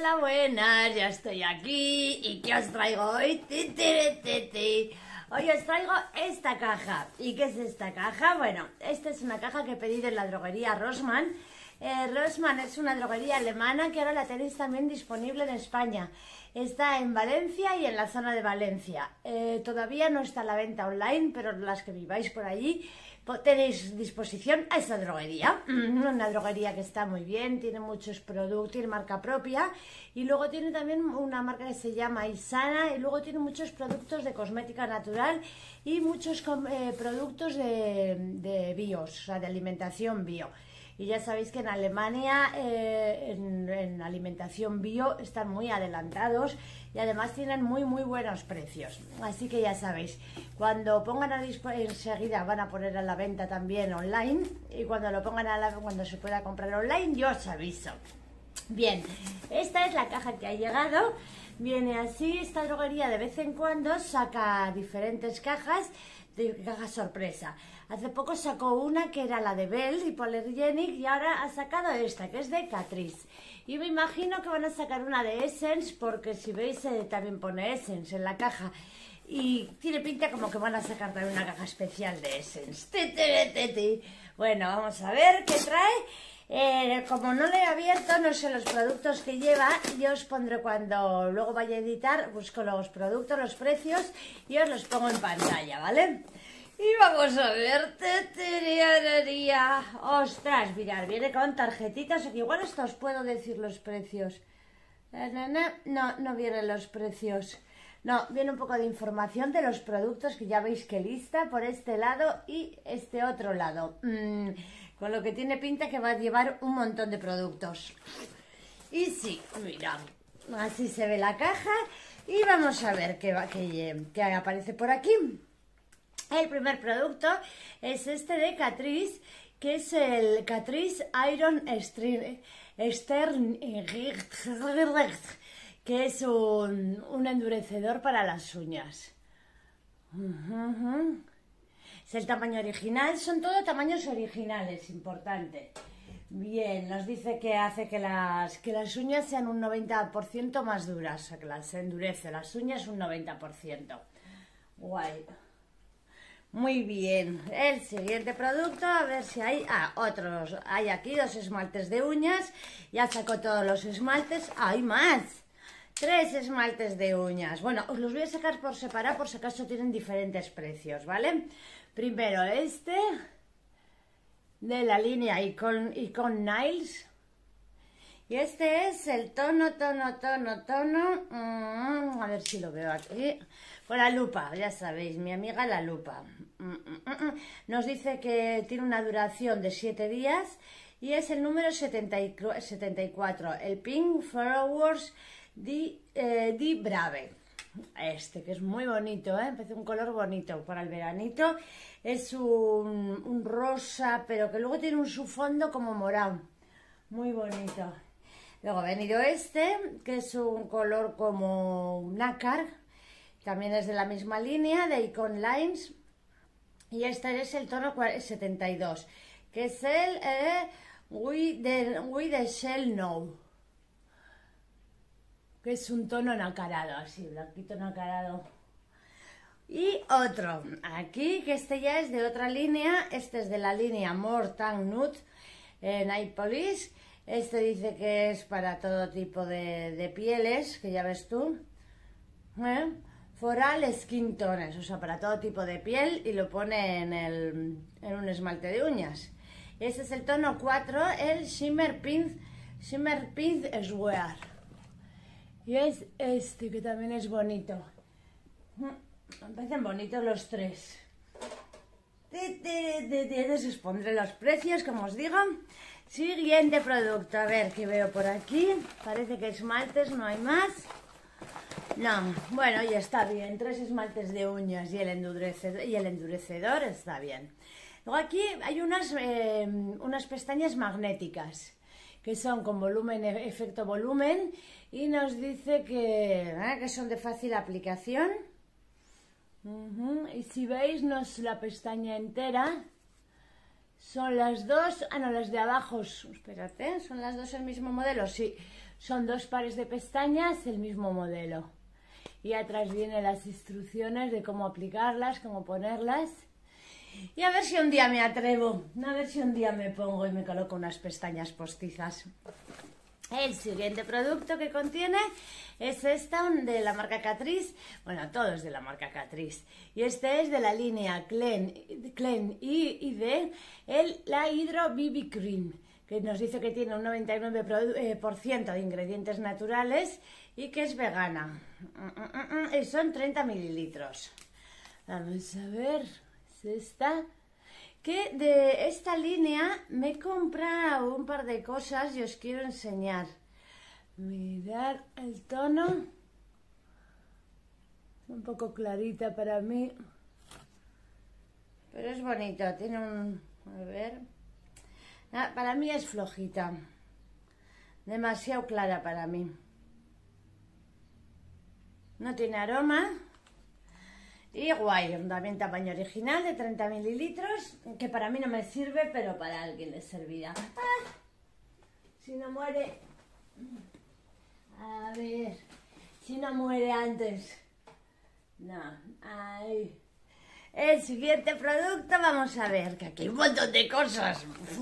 Hola, buenas, ya estoy aquí. ¿Y qué os traigo hoy? Hoy os traigo esta caja. ¿Y qué es esta caja? Bueno, esta es una caja que he pedido en la droguería Rossmann. Rossmann es una droguería alemana que ahora la tenéis también disponible en España. Está en Valencia y en la zona de Valencia. Todavía no está a la venta online, pero las que viváis por allí tenéis disposición a esa droguería. Una droguería que está muy bien, tiene muchos productos, tiene marca propia y luego tiene también una marca que se llama Isana y luego tiene muchos productos de cosmética natural y muchos productos de bios, o sea, de alimentación bio. Y ya sabéis que en Alemania en alimentación bio están muy adelantados y además tienen muy buenos precios. Así que ya sabéis, cuando pongan enseguida van a poner a la venta también online y cuando lo pongan cuando se pueda comprar online yo os aviso. Bien, esta es la caja que ha llegado. Viene así, esta droguería de vez en cuando saca diferentes cajas sorpresa. Hace poco sacó una que era la de Bell Hypoallergenic y ahora ha sacado esta que es de Catrice. Y me imagino que van a sacar una de Essence porque si veis también pone Essence en la caja. Y tiene pinta como que van a sacar también una caja especial de Essence. Bueno, vamos a ver qué trae. Como no le he abierto, no sé los productos que lleva, yo os pondré cuando luego vaya a editar, busco los productos, los precios y os los pongo en pantalla, ¿vale? Y vamos a ver, ostras, mirad, viene con tarjetitas, o que igual hasta os puedo decir los precios. No vienen los precios. No, viene un poco de información de los productos que ya veis que lista por este lado y este otro lado. Con lo que tiene pinta que va a llevar un montón de productos. Y sí, mira, así se ve la caja y vamos a ver qué aparece por aquí. El primer producto es este de Catrice, que es el Catrice Iron Stern, que es un endurecedor para las uñas. Es el tamaño original, son todos tamaños originales, importante. Bien, nos dice que hace que las uñas sean un 90% más duras, o sea, que las endurece las uñas un 90%. Guay. Muy bien, el siguiente producto, a ver si hay... otros. Hay aquí 2 esmaltes de uñas, ya sacó todos los esmaltes. ¡Hay más! 3 esmaltes de uñas. Bueno, os los voy a sacar por separado por si acaso tienen diferentes precios, ¿vale? Primero este de la línea Icon Nails. Y este es el tono. A ver si lo veo aquí. Con la lupa, ya sabéis, mi amiga la lupa. Nos dice que tiene una duración de 7 días y es el número 74, el Pink Flowers di Brave. Este que es muy bonito, empezó un color bonito para el veranito. Es un rosa, pero que luego tiene un subfondo como morado. Muy bonito. Luego ha venido este, que es un color como nácar. También es de la misma línea, de Icon Lines. Y este es el tono 72, que es el We the Shell Know. Que es un tono nacarado, así, blanquito nacarado. Y otro, aquí, que este ya es de otra línea. Este es de la línea More Tan Nude Night Polish. Este dice que es para todo tipo de pieles, que ya ves tú. For all skin tones, o sea, para todo tipo de piel, y lo pone en un esmalte de uñas. Este es el tono 4, el Shimmer Pink Swear. Y es este, que también es bonito. Me parecen bonitos los 3. Os pondré los precios, como os digo. Siguiente producto, a ver qué veo por aquí. Parece que esmaltes no hay más. No, bueno, ya está bien. 3 esmaltes de uñas y el endurecedor está bien. Luego aquí hay unas pestañas magnéticas que son con volumen, efecto volumen, y nos dice que son de fácil aplicación. Y si veis, no es la pestaña entera. Son las dos, no, las de abajo, espérate, son las dos el mismo modelo, sí. Son 2 pares de pestañas, el mismo modelo. Y atrás vienen las instrucciones de cómo aplicarlas, cómo ponerlas. Y a ver si un día me atrevo, a ver si un día me pongo y me coloco unas pestañas postizas. El siguiente producto que contiene es esta de la marca Catrice, bueno, todo es de la marca Catrice, y este es de la línea Clean y de la Hydro BB Cream, que nos dice que tiene un 99% de ingredientes naturales y que es vegana, y son 30 mililitros. Vamos a ver, es esta. Que de esta línea me he comprado un par de cosas y os quiero enseñar. Mirad el tono. Un poco clarita para mí. Pero es bonito. Tiene un... A ver. Para mí es flojita. Demasiado clara para mí. No tiene aroma. Y guay, también tamaño original de 30 mililitros, que para mí no me sirve, pero para alguien le servirá. Si no muere... A ver... Si no muere antes... No, ahí... El siguiente producto, vamos a ver, que aquí hay un montón de cosas.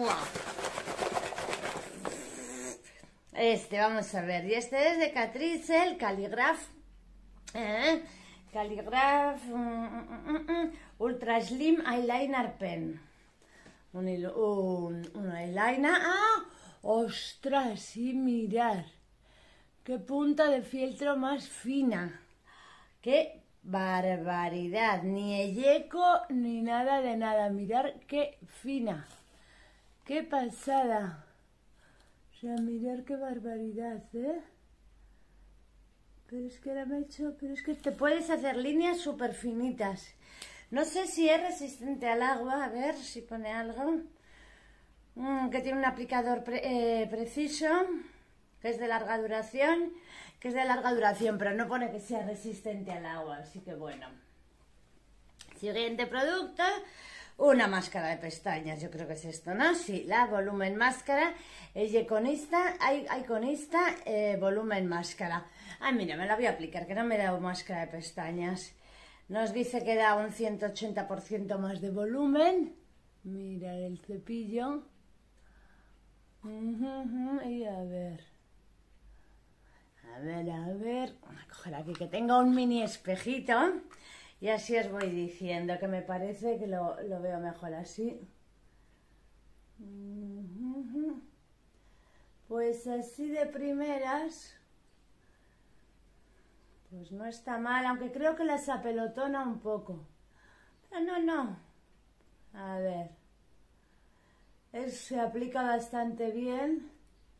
Vamos a ver, y este es de Catrice, el Calligraph. Calligraph Ultra Slim Eyeliner Pen. Un eyeliner. ¡Ah! ¡Ostras! Sí, mirad. ¡Qué punta de fieltro más fina! ¡Qué barbaridad! Ni elleco ni nada de nada. Mirad qué fina. ¡Qué pasada! O sea, mirad qué barbaridad, ¿eh? Pero es que ahora me he hecho... Pero es que te puedes hacer líneas súper finitas. No sé si es resistente al agua. A ver si pone algo. Que tiene un aplicador preciso. Que es de larga duración. Pero no pone que sea resistente al agua. Así que bueno. Siguiente producto. Una máscara de pestañas. Yo creo que es esto, ¿no? Sí, la Volumen Máscara. Es iconista. Iconista Volumen Máscara. Ah, mira, me la voy a aplicar, que no me he dado máscara de pestañas. Nos dice que da un 180% más de volumen. Mira el cepillo. Y a ver. Voy a coger aquí que tengo un mini espejito. Y así os voy diciendo, que me parece que lo veo mejor así. Pues así de primeras... Pues no está mal, aunque creo que las apelotona un poco. Pero no. A ver. Se aplica bastante bien.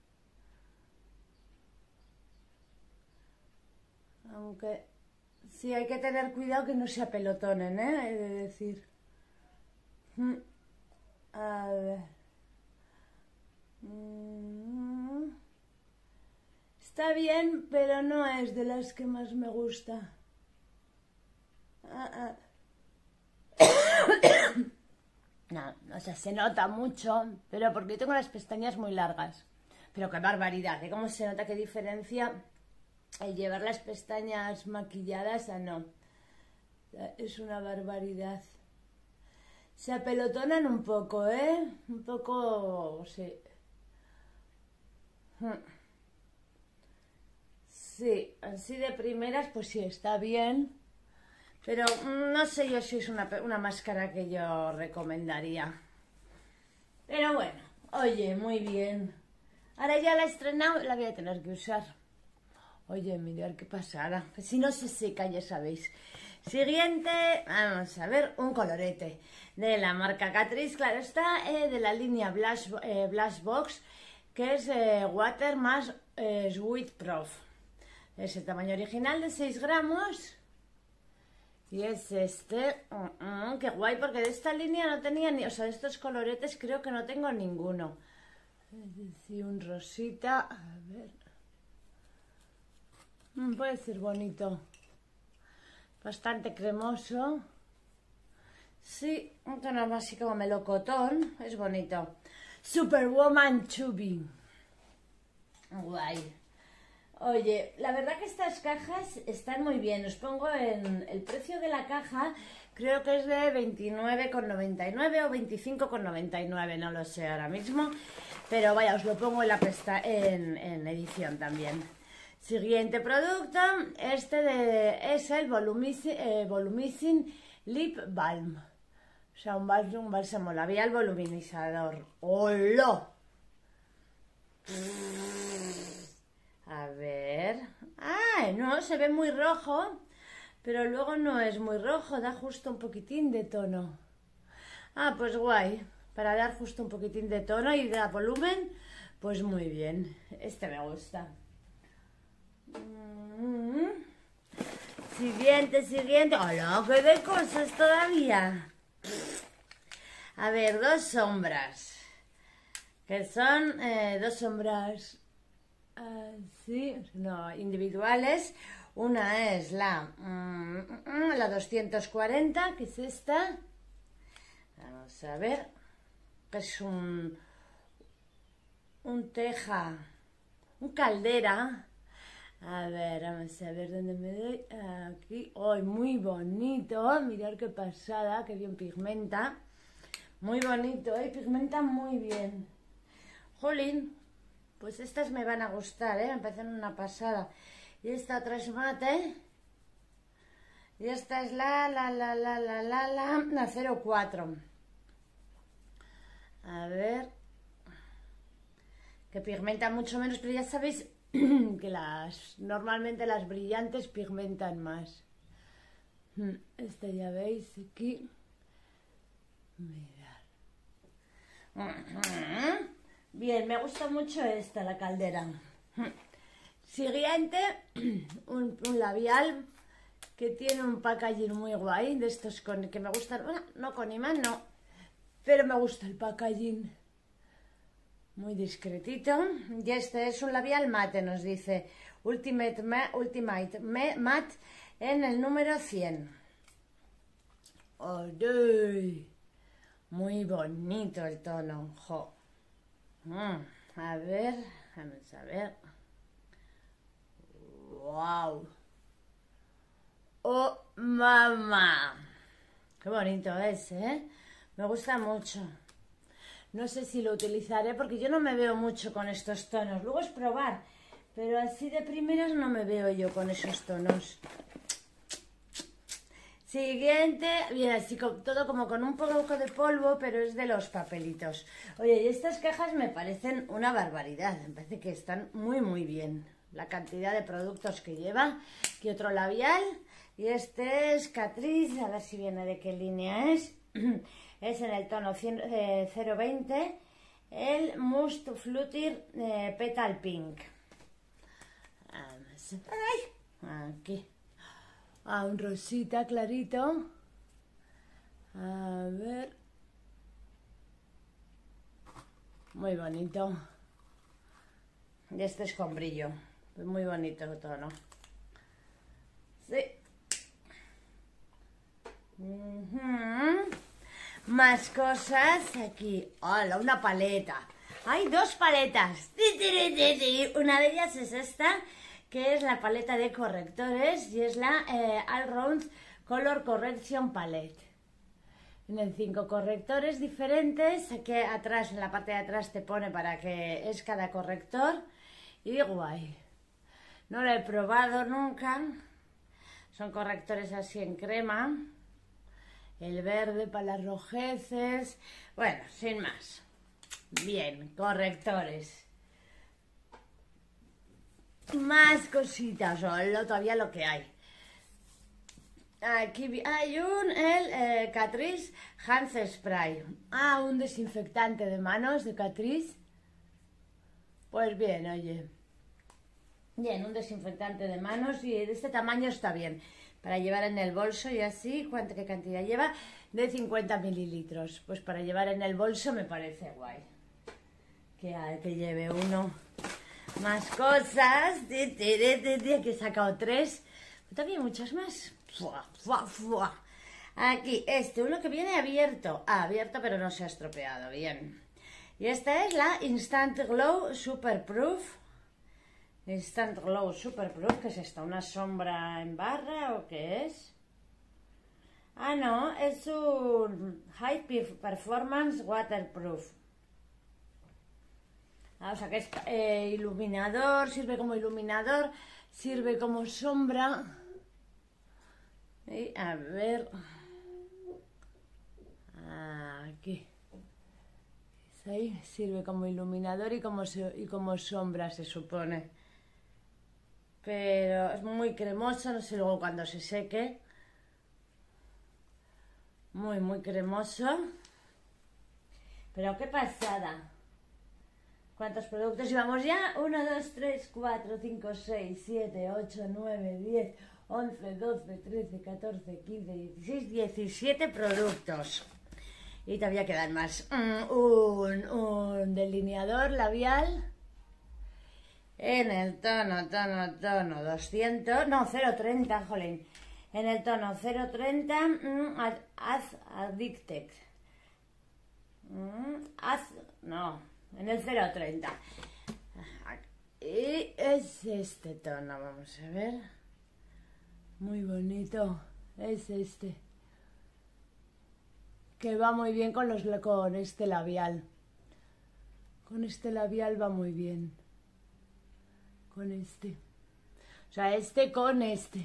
Aunque sí hay que tener cuidado que no se apelotonen, ¿eh? He de decir. A ver. Está bien, pero no es de las que más me gusta. No, o sea, se nota mucho, pero porque tengo las pestañas muy largas. Pero qué barbaridad, ¿eh? ¿Cómo se nota qué diferencia el llevar las pestañas maquilladas a no? O sea, es una barbaridad. Se apelotonan un poco, ¿eh? Un poco, sí. Sí, así de primeras, pues sí, está bien. Pero no sé yo si es una máscara que yo recomendaría. Pero bueno, oye, muy bien. Ahora ya la he estrenado, la voy a tener que usar. Oye, mirad qué pasada. Que si no se seca, ya sabéis. Siguiente, vamos a ver, un colorete de la marca Catrice. Claro, está de la línea Blush Box, que es Water más Sweat Proof. Es el tamaño original de 6 gramos. Y es este. Qué guay, porque de esta línea no tenía ni... O sea, de estos coloretes creo que no tengo ninguno. Es decir, un rosita. A ver. Puede ser bonito. Bastante cremoso. Sí, un tono más así como melocotón. Es bonito. Superwoman Chubby. Guay. Oye, la verdad que estas cajas están muy bien. Os pongo en el precio de la caja, creo que es de 29,99 o 25,99, no lo sé ahora mismo. Pero vaya, os lo pongo en edición también. Siguiente producto, es el Volumizing Lip Balm. O sea, un bálsamo labial voluminizador. ¡Hola! A ver... ¡Ay, no! Se ve muy rojo, pero luego no es muy rojo, da justo un poquitín de tono. Ah, pues guay. Para dar justo un poquitín de tono y de volumen, pues muy bien. Este me gusta. Siguiente. ¡Hola! ¡Qué de cosas todavía! A ver, dos sombras. Que son dos sombras así, no, individuales. Una es la 240, que es esta. Vamos a ver. Es un teja, un caldera. A ver, vamos a ver dónde me doy. Aquí. ¡Ay, muy bonito! Mirad qué pasada, qué bien pigmenta. Muy bonito, pigmenta muy bien. Jolín, pues estas me van a gustar, me parecen una pasada. Y esta otra es mate. Y esta es la 04. A ver. Que pigmenta mucho menos, pero ya sabéis que normalmente las brillantes pigmentan más. Esta ya veis aquí. Mirad. Bien, me gusta mucho esta, la caldera. Siguiente, un labial que tiene un packaging muy guay, de estos que me gustan, bueno, no con imán, no, pero me gusta el packaging. Muy discretito. Y este es un labial mate, nos dice Ultimate Matte en el número 100. ¡Ay! Muy bonito el tono, jo. A ver, vamos a ver. ¡Wow! ¡Oh, mamá! Qué bonito es, Me gusta mucho. No sé si lo utilizaré porque yo no me veo mucho con estos tonos. Luego es probar, pero así de primeras no me veo yo con esos tonos. Siguiente, bien, así todo como con un poco de polvo, pero es de los papelitos. Oye, y estas cajas me parecen una barbaridad, me parece que están muy bien. La cantidad de productos que lleva. Aquí otro labial, y este es Catrice, a ver si viene de qué línea es. Es en el tono 020, el Must Flutter Petal Pink. Aquí. Un rosita clarito. A ver. Muy bonito. Y este es con brillo. Muy bonito el tono. Sí. Más cosas aquí. ¡Hola! Una paleta. Hay dos paletas. Una de ellas es esta, que es la paleta de correctores, y es la Allround Color Correction Palette. Tienen 5 correctores diferentes. Aquí atrás, en la parte de atrás, te pone para qué es cada corrector. Y guay. No lo he probado nunca. Son correctores así en crema. El verde para las rojeces. Bueno, sin más. Bien, correctores. Más cositas, solo todavía lo que hay. Aquí hay el Catrice Hands Spray. Un desinfectante de manos de Catrice. Pues bien, oye. Bien, un desinfectante de manos, y de este tamaño está bien. Para llevar en el bolso y así. ¿Qué cantidad lleva? De 50 mililitros. Pues para llevar en el bolso me parece guay. Que lleve uno. Más cosas. Aquí he sacado 3. Todavía hay muchas más. Aquí, uno que viene abierto. Abierto, pero no se ha estropeado. Bien. Y esta es la Instant Glow Super Proof. Instant Glow Super Proof. ¿Qué es esto? ¿Una sombra en barra o qué es? Ah, no, es un High Performance Waterproof. O sea que es iluminador, sirve como iluminador, sirve como sombra. Y a ver, aquí, ¿es ahí? Sirve como iluminador y como sombra, se supone. Pero es muy cremoso, no sé luego cuando se seque. Muy cremoso. Pero qué pasada. ¿Cuántos productos llevamos ya? 1, 2, 3, 4, 5, 6, 7, 8, 9, 10, 11, 12, 13, 14, 15, 16, 17 productos. Y todavía quedan más. Un delineador labial en el tono 200, no, 030, jolín. En el tono 030, Addicted. No. En el 030. Y es este tono, vamos a ver. Muy bonito. Es este. Que va muy bien con este labial. Con este labial va muy bien. Con este. O sea, este con este.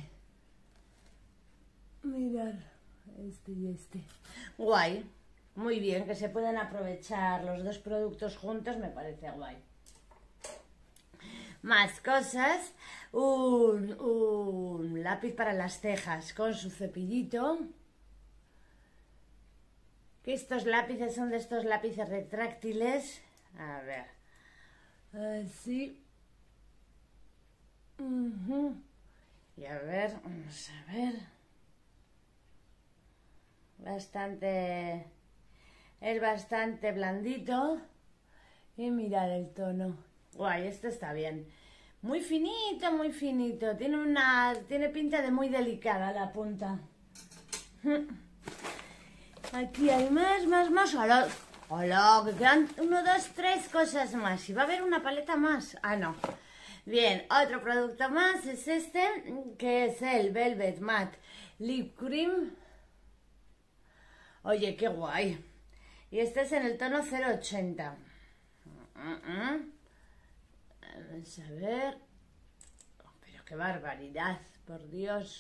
Mirad. Este y este. Guay. Muy bien, que se puedan aprovechar los dos productos juntos, me parece guay. Más cosas. Un lápiz para las cejas con su cepillito. Que estos lápices son de estos lápices retráctiles. A ver. Así. Y a ver, vamos a ver. Es bastante blandito. Y mirad el tono. Guay, este está bien. Muy finito, muy finito. Tiene pinta de muy delicada la punta. Aquí hay más. Hola, que quedan 1, 2, 3 cosas más. Y va a haber una paleta más. Ah, no. Bien, otro producto más es este, que es el Velvet Matte Lip Cream. Oye, qué guay. Y este es en el tono 080. Vamos a ver. Oh, pero qué barbaridad, por Dios.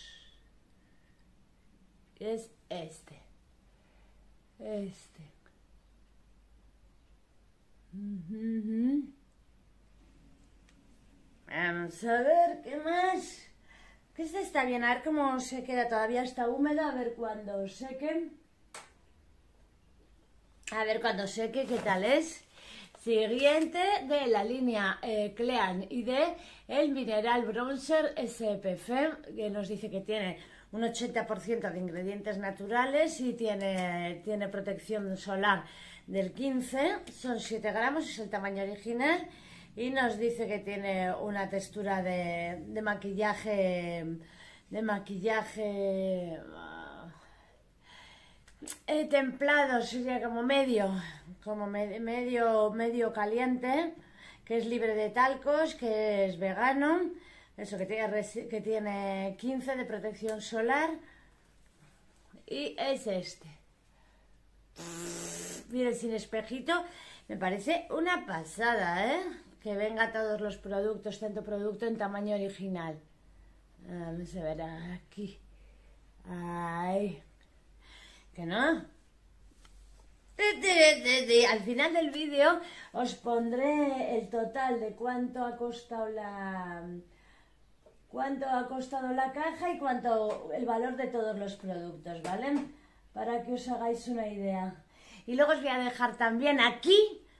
Es este. Vamos a ver, ¿qué más? Que este está bien, a ver cómo se queda. Todavía está húmedo, a ver cuando seque. A ver cuando seque, ¿qué tal es? Siguiente de la línea Clean y de el Mineral Bronzer SPF, que nos dice que tiene un 80% de ingredientes naturales y tiene protección solar del 15, son 7 gramos, es el tamaño original y nos dice que tiene una textura de maquillaje templado, sería como medio caliente, que es libre de talcos, que es vegano, eso que tiene 15 de protección solar y es este. Miren, sin espejito, me parece una pasada, que venga todos los productos, tanto producto en tamaño original. Vamos a ver aquí. Ay. ¿Que no? Al final del vídeo os pondré el total de cuánto ha costado la caja y el valor de todos los productos, ¿vale? Para que os hagáis una idea. Y luego os voy a dejar también aquí,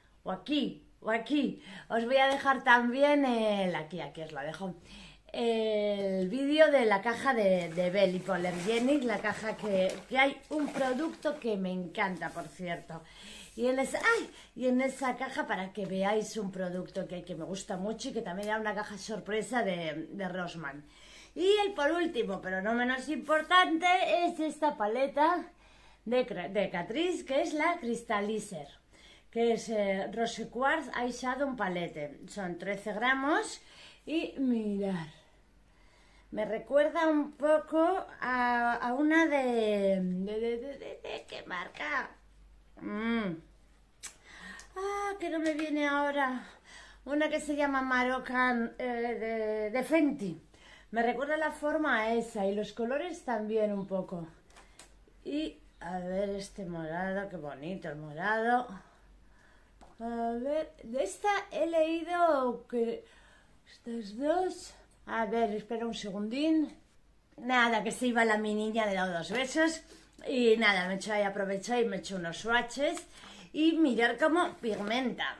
os voy a dejar también aquí os la dejo. El vídeo de la caja de Belle Hypoallergenic, la caja que hay un producto que me encanta, por cierto. Y en esa caja, para que veáis un producto que me gusta mucho y que también era una caja sorpresa de Rossmann. Y el por último, pero no menos importante, es esta paleta de Catrice, que es la Crystallizer, que es Rose Quartz Eyeshadow Palette. Son 13 gramos. Y mirar. Me recuerda un poco a una de ¿qué marca? Que no me viene ahora. Una que se llama Marocan de Fenty. Me recuerda la forma a esa y los colores también un poco. Y a ver este morado, qué bonito el morado. A ver, de esta he leído que estas dos... A ver, espera un segundín. Nada, que se iba la mi niña, le he dado 2 besos. Y nada, me he hecho ahí, aproveché y me he hecho unos swatches. Y mirar cómo pigmenta.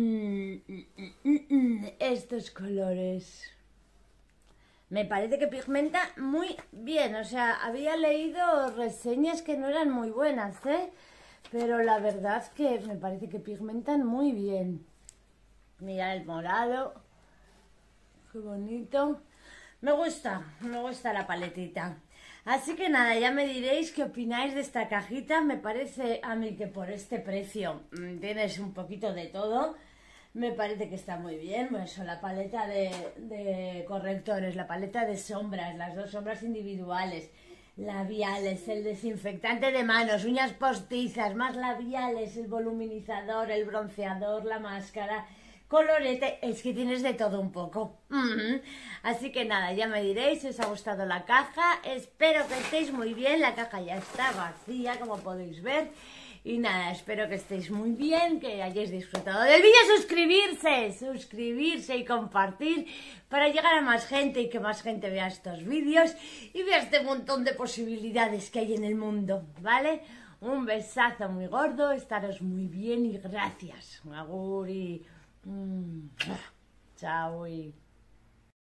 Estos colores. Me parece que pigmenta muy bien. O sea, había leído reseñas que no eran muy buenas, ¿eh? Pero la verdad que me parece que pigmentan muy bien. Mirad el morado. Qué bonito. Me gusta la paletita. Así que nada, ya me diréis qué opináis de esta cajita. Me parece a mí que por este precio tienes un poquito de todo. Me parece que está muy bien. Bueno, eso, la paleta de correctores, la paleta de sombras, las 2 sombras individuales, labiales, el desinfectante de manos, uñas postizas, más labiales, el voluminizador, el bronceador, la máscara, colorete, es que tienes de todo un poco. Así que nada, ya me diréis si os ha gustado la caja. Espero que estéis muy bien. La caja ya está vacía, como podéis ver. Y nada, espero que estéis muy bien, que hayáis disfrutado del vídeo. Suscribirse y compartir para llegar a más gente y que más gente vea estos vídeos y vea este montón de posibilidades que hay en el mundo, ¿vale? Un besazo muy gordo, estaros muy bien y gracias. Agur y... Chao y...